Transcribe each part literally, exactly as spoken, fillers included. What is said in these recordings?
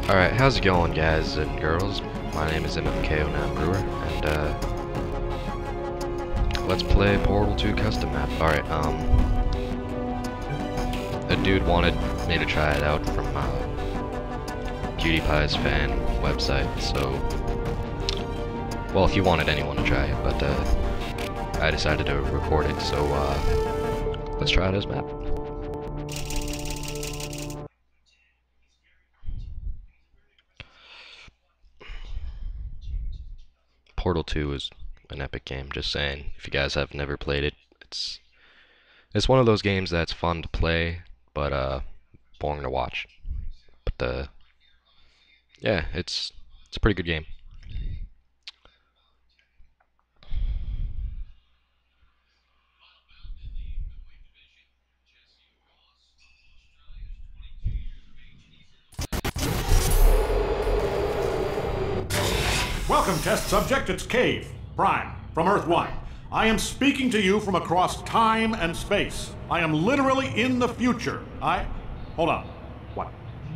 Alright, how's it going, guys and girls? My name is M M K oh nine Brewer, and uh, let's play Portal two custom map. Alright, um, a dude wanted me to try it out from uh, PewDiePie's fan website, so, well, he wanted anyone to try it, but uh, I decided to record it, so uh, let's try out his map. Portal two is an epic game, just saying. If you guys have never played it, it's it's one of those games that's fun to play, but uh, boring to watch. But uh, yeah, it's it's a pretty good game. Welcome, test subject. It's Cave, Prime, from Earth one. I am speaking to you from across time and space. I am literally in the future. I... Hold on. What?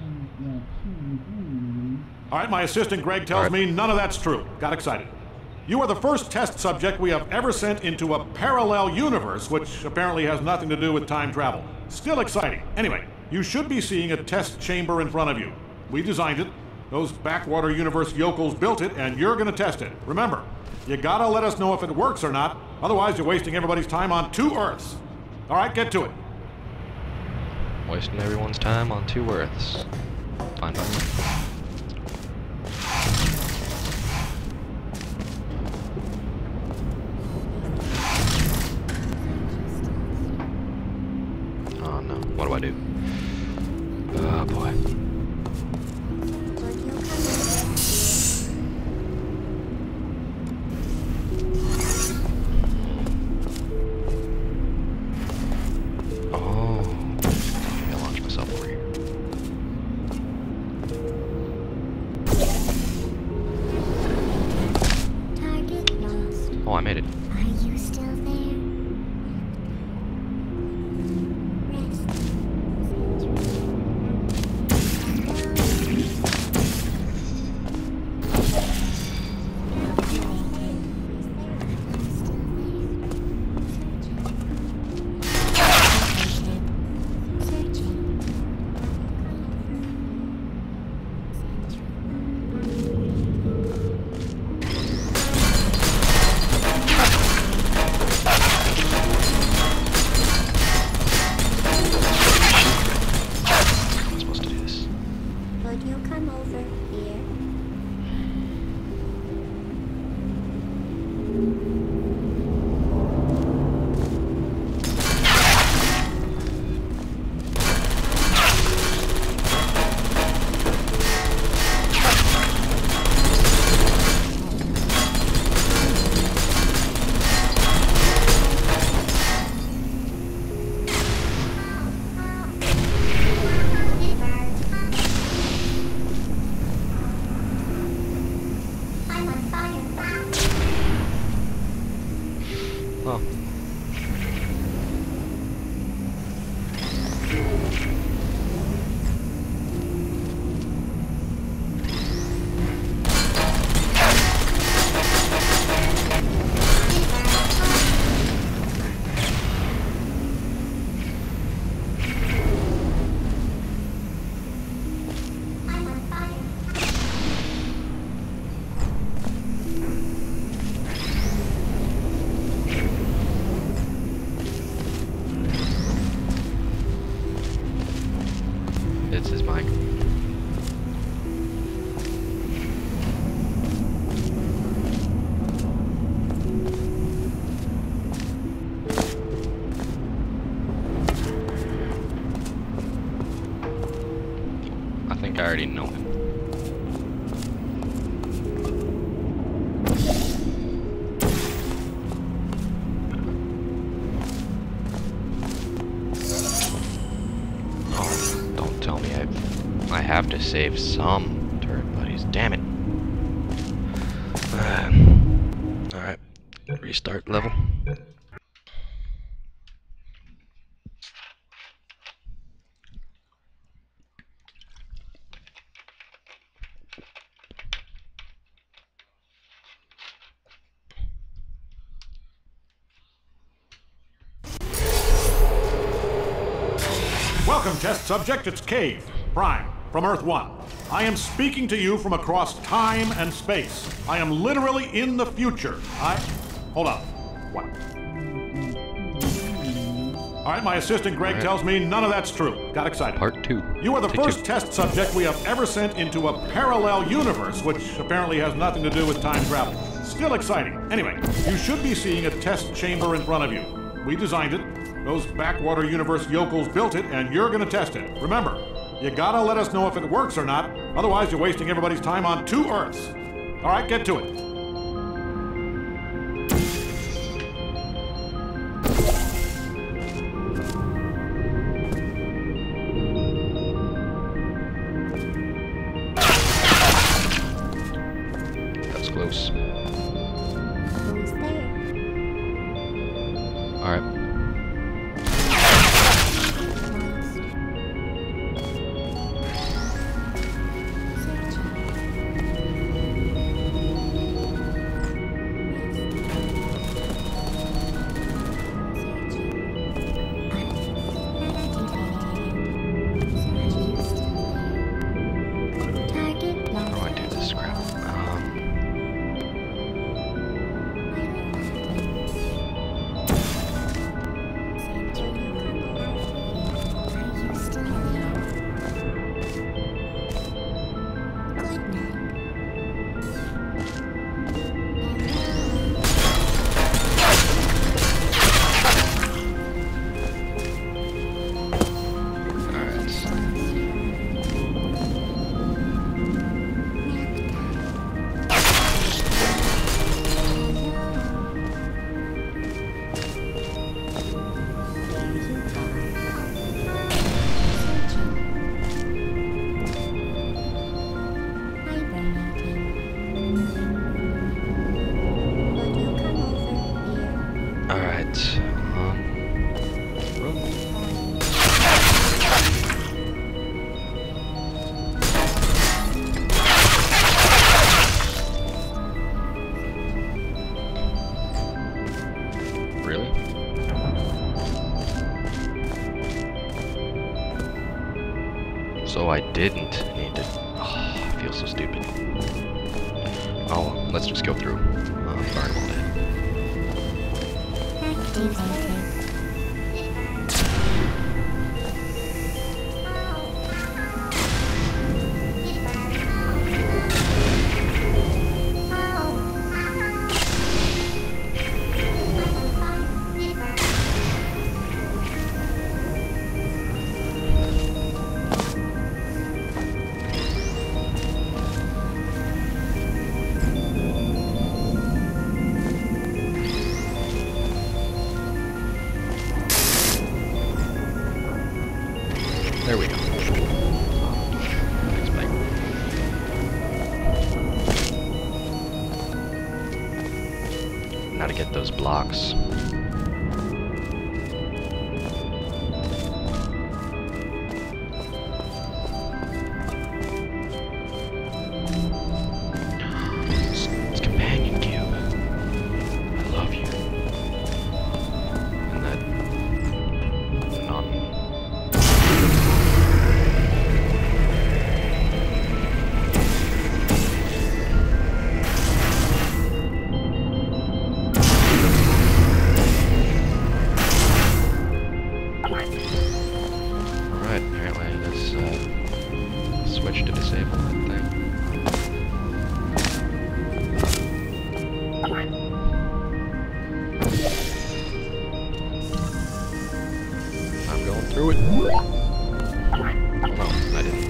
All right, my assistant Greg tells right. me none of that's true. Got excited. You are the first test subject we have ever sent into a parallel universe, which apparently has nothing to do with time travel. Still exciting. Anyway, you should be seeing a test chamber in front of you. We designed it. Those backwater universe yokels built it, and you're gonna test it. Remember, you gotta let us know if it works or not, otherwise you're wasting everybody's time on two Earths. All right, get to it. Wasting everyone's time on two Earths. Fine by me. Oh no, what do I do? Oh boy. Oh, I made it. Are you still there? Would you come over here? Oh. It's his mic. I think I already know him. Tell me I, I have to save some turret buddies. Damn it. Uh, Alright. Restart level. test subject. It's Cave, Prime, from Earth One. I am speaking to you from across time and space. I am literally in the future. I... Hold on. What? All right, my assistant Greg right. tells me none of that's true. Got excited. Part two. You are the Take first two. test subject we have ever sent into a parallel universe, which apparently has nothing to do with time travel. Still exciting. Anyway, you should be seeing a test chamber in front of you. We designed it. Those backwater universe yokels built it, and you're gonna test it. Remember, you gotta let us know if it works or not, otherwise you're wasting everybody's time on two Earths. All right, get to it. That's close. Who's there? Alright. How do I do this crap? Um, alright. Um, really? So I didn't need to. Oh, I feel so stupid. Oh, well, let's just go through. Uh, burn them all dead. There we go. Thanks, Mike. Now to get those blocks. It's, it's companion cube. I love you. And that non. Alright, apparently this uh, switch to disable that thing. I'm going through it. Oh no, I didn't.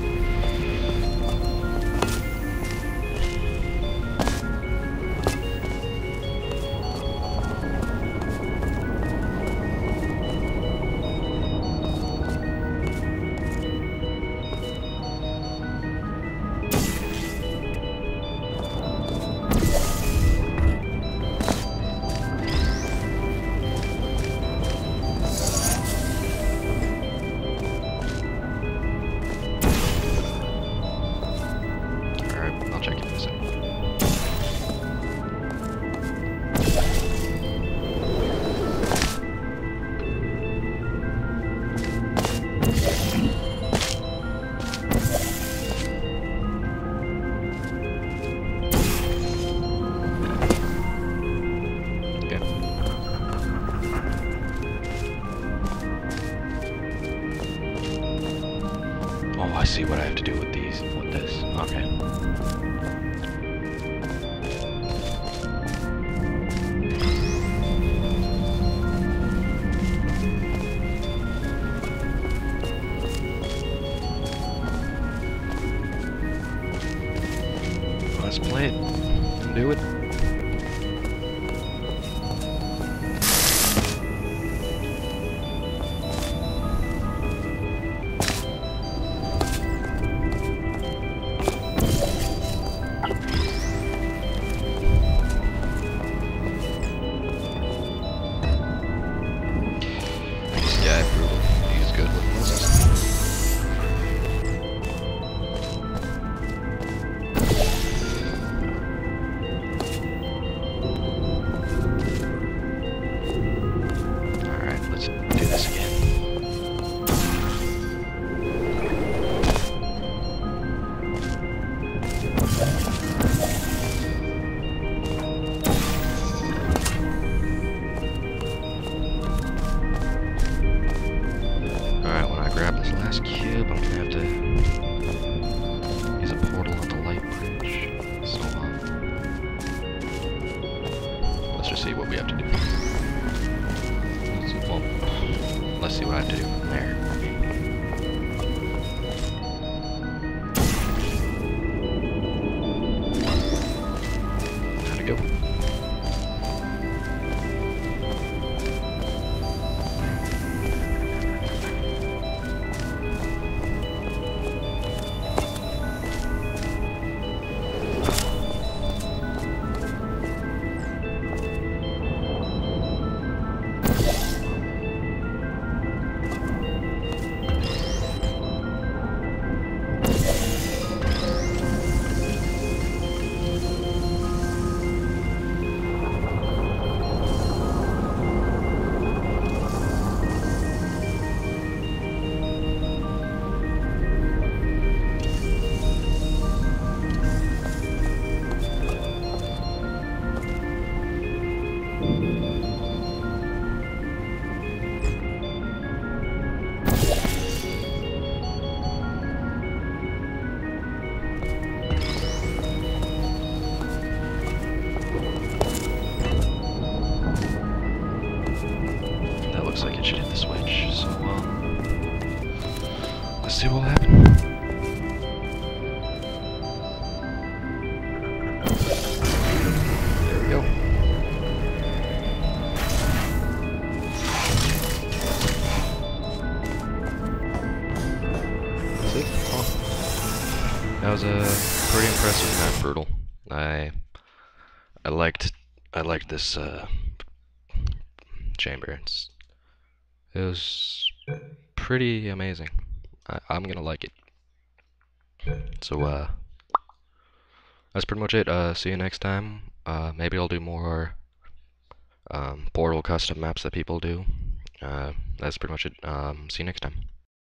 I'll check it in a second. see what I have to do with these, with this. Okay. Let's play it. Do it. This guy, brutal. He's good with puzzles. Alright, let's do this again. Alright, when I grab this last cube, I'm gonna have to use a portal on the light bridge. So, uh, let's just see what we have to do. Let's, well, let's see what I have to do from there. How'd it go? That looks like it should hit the switch, so, um, let's see what will happen. There we go. See? Oh. That was a uh, pretty impressive map, brutal. I I liked I liked this uh, chamber. It's it was pretty amazing. I, I'm gonna like it. So uh, that's pretty much it. Uh, see you next time. Uh, maybe I'll do more um, Portal custom maps that people do. Uh, that's pretty much it. Um, see you next time.